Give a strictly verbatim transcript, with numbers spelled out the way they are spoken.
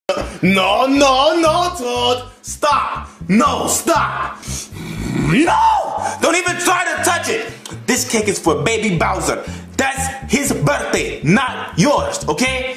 No, no, no, Toad. Stop. No, stop. No! Don't even try to touch it. This cake is for baby Bowser. That's his birthday, not yours, okay?